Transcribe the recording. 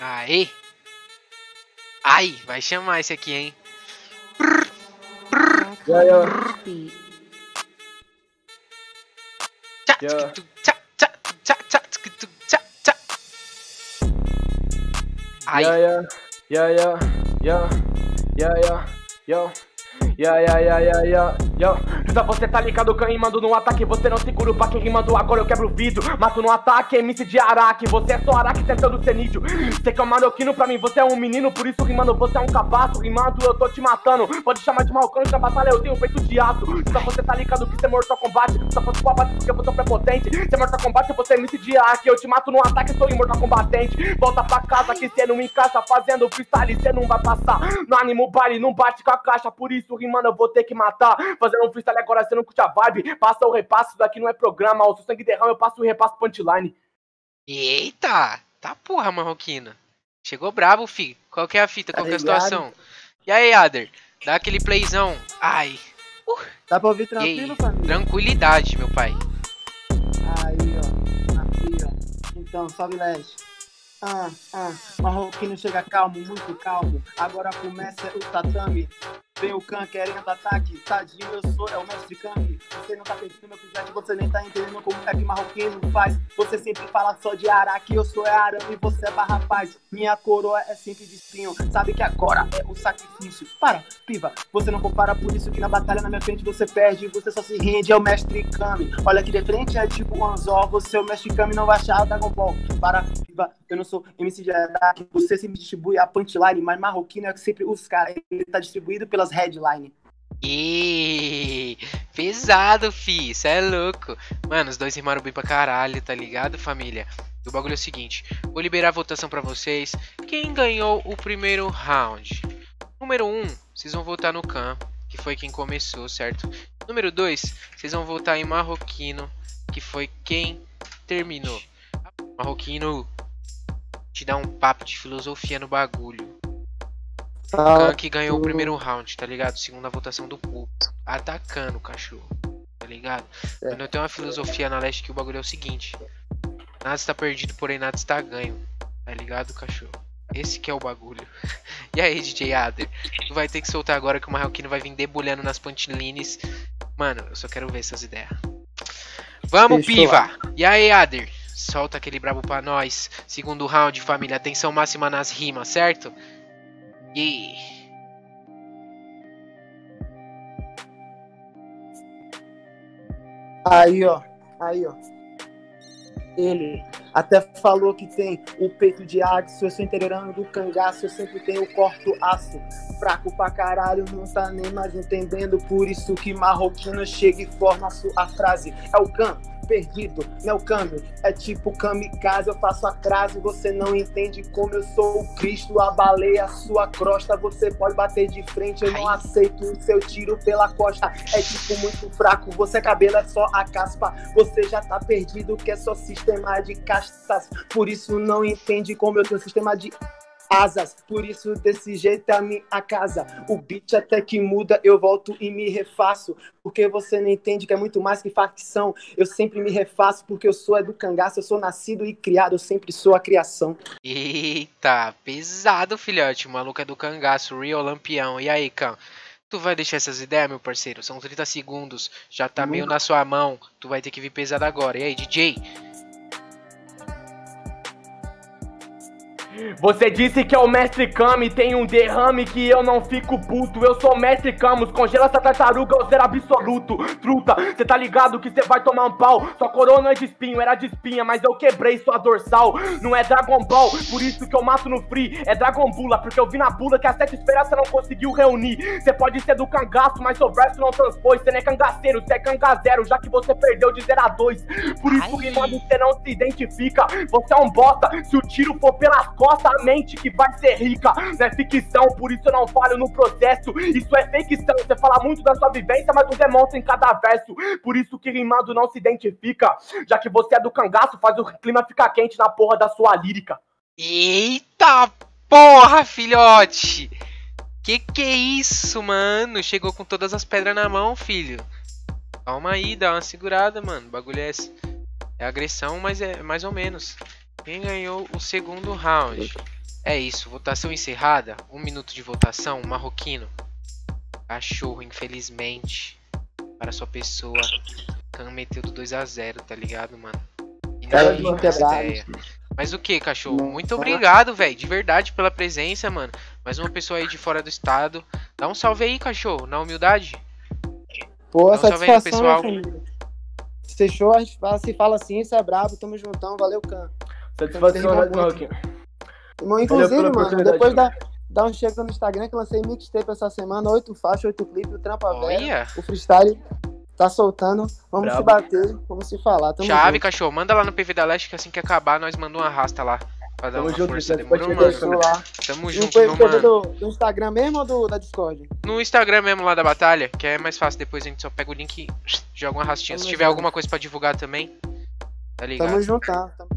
Aê! Ai, vai chamar esse aqui, hein? Ai. Justa, você tá ligado que eu rimando no ataque. Você não segura o pra quem rimando agora eu quebro o vidro. Mato no ataque, MC de Araque. Você é só Araque tentando ser nídio. Você que é um marroquino pra mim, você é um menino. Por isso rimando você é um cabaço. Rimando eu tô te matando. Pode chamar de marrocano, na batalha eu tenho feito de aço. Justa, você tá ligado que você é Mortal Kombat. Justa, você pode bater porque eu sou prepotente. Você é Mortal Kombat, você é MC de Araque. Eu te mato no ataque, sou imortal combatente. Volta pra casa que cê não encaixa. Fazendo freestyle, cê não vai passar. No animo baile, não bate com a caixa. Por isso rimando eu vou ter que matar. Fazendo um freestyle agora, você não curte a vibe. Passa o repasso, isso daqui não é programa. O seu sangue derrama, eu passo o repasso punchline. Eita! Tá porra, marroquina. Chegou brabo, fi. Qual que é a fita? Qual que é a situação? E aí, Ader? Dá aquele playzão. Ai. Dá pra ouvir tranquilo, família? Tranquilidade, meu pai. Aí, ó. Aqui, ó. Então, sobe leste. Marroquino chega calmo, muito calmo. Agora começa o tatame. Vem o Khan querendo ataque. Tadinho, é o mestre Kami. Você não tá perdendo meu presente, você nem tá entendendo como é que marroquino faz. Você sempre fala só de Araque, eu sou arame, você é barra paz. Minha coroa é sempre de espinho. Sabe que agora é o sacrifício. Para, piva, você não compara, por isso que na batalha na minha frente você perde. Você só se rende, é o mestre Kami. Olha aqui de frente é tipo o Anzol. Você é o mestre Kami, não vai achar o Dragon Ball. Para, piva, eu não sou MC de Araque. Você sempre distribui a punchline, mas marroquino é sempre os caras. Ele tá distribuído pelas headline. E pesado, fi, cê é louco. Mano, os dois rimaram bem pra caralho, tá ligado, família? E o bagulho é o seguinte, vou liberar a votação pra vocês. Quem ganhou o primeiro round? Número 1, vocês vão votar no Khan, que foi quem começou, certo? Número 2, vocês vão votar em Marroquino, que foi quem terminou. Marroquino, te dá um papo de filosofia no bagulho. O Khan que ganhou o primeiro round, tá ligado? Segunda votação do público. Atacando o cachorro, tá ligado? Quando eu tenho uma filosofia na leste que o bagulho é o seguinte: nada está perdido, porém nada está ganho. Tá ligado, cachorro? Esse que é o bagulho. E aí, DJ Ader? Tu vai ter que soltar agora que o marroquino vai vir debulhando nas punchlines. Mano, eu só quero ver essas ideias. Vamos, piva! E aí, Ader? Solta aquele brabo pra nós. Segundo round, família. Atenção máxima nas rimas, certo? Yeah. Aí, ó. Ele até falou que tem o peito de aço. Eu sou interiorano do cangaço, eu sempre tenho corto aço. Fraco pra caralho, não tá nem mais entendendo. Por isso que marroquino chega e forma a sua frase. É o Khan perdido, não é o Kami. É tipo kamikaze, eu faço a crase. Você não entende como eu sou o Cristo. Abalei a sua crosta, você pode bater de frente. Eu não aceito o seu tiro pela costa. É tipo muito fraco, você cabelo é só a caspa. Você já tá perdido, que é só sistema de castas. Por isso não entende como eu tenho sistema de asas, por isso desse jeito é a minha casa. O beat até que muda, eu volto e me refaço. Porque você não entende que é muito mais que facção. Eu sempre me refaço porque eu sou do cangaço. Eu sou nascido e criado, eu sempre sou a criação. Eita, pesado, filhote. O maluco é do cangaço, real lampião. E aí, Khan? Tu vai deixar essas ideias, meu parceiro? São 30 segundos, já tá meio na sua mão. Tu vai ter que vir pesado agora. E aí, DJ? Você disse que é o mestre Kami, tem um derrame que eu não fico puto. Eu sou o mestre Camus, congela essa tartaruga, eu ser absoluto. Truta, cê tá ligado que cê vai tomar um pau. Sua coroa não é de espinho, era de espinha, mas eu quebrei sua dorsal. Não é Dragon Ball, por isso que eu mato no free. É Dragon Bula, porque eu vi na bula que as 7 esferas cê não conseguiu reunir. Cê pode ser do cangaço, mas seu verso não transpôs. Cê não é cangaceiro, cê é cangazero, já que você perdeu de 0 a 2. Por isso que quando cê não se identifica, você é um bosta. Se o tiro for pelas costas, a mente que vai ser rica. Não é ficção, por isso eu não falho no processo. Isso é ficção, você fala muito da sua vivência, mas não demonstra em cada verso. Por isso que rimando não se identifica. Já que você é do cangaço, faz o clima ficar quente na porra da sua lírica. Eita porra, filhote! Que é isso, mano? Chegou com todas as pedras na mão, filho. Calma aí, dá uma segurada, mano. O bagulho é agressão, mas é mais ou menos. Quem ganhou o segundo round? É isso, votação encerrada. 1 minuto de votação, marroquino. Cachorro, infelizmente, para sua pessoa. Khan meteu do 2-0, tá ligado, mano? E Cara, ninguém de faz quebrado. ideia. Mas o que, cachorro? Não. Muito obrigado, velho, de verdade, pela presença, mano. Mais uma pessoa aí de fora do estado. Dá um salve aí, cachorro, na humildade. Pô, Dá um salve aí no satisfação, pessoal. meu família. Fechou, a gente se fala assim, isso é brabo, tamo juntão, valeu, Khan. Satisfação, né, Marroquinho? Inclusive, pela mano, oportunidade, depois mano. dá um chega no Instagram que lancei mixtape essa semana, 8 faixas, 8 clipes, o Trampa Vera, Olha, o freestyle tá soltando, vamos se Brabo. bater, vamos se falar, tamo chave, junto. cachorro. Manda lá no PV da Leste que assim que acabar, nós mandamos uma arrasta lá. Pra dar Tamo uma junto, força. gente. Demorou, Pode mano? Fechou lá. Tamo E junto, foi meu mano. do Instagram mesmo ou da Discord? No Instagram mesmo lá da batalha, que é mais fácil. Depois a gente só pega o link e joga uma rastinha. Se Tamo tiver junto. alguma coisa pra divulgar também, tá ligado? Tamo juntão.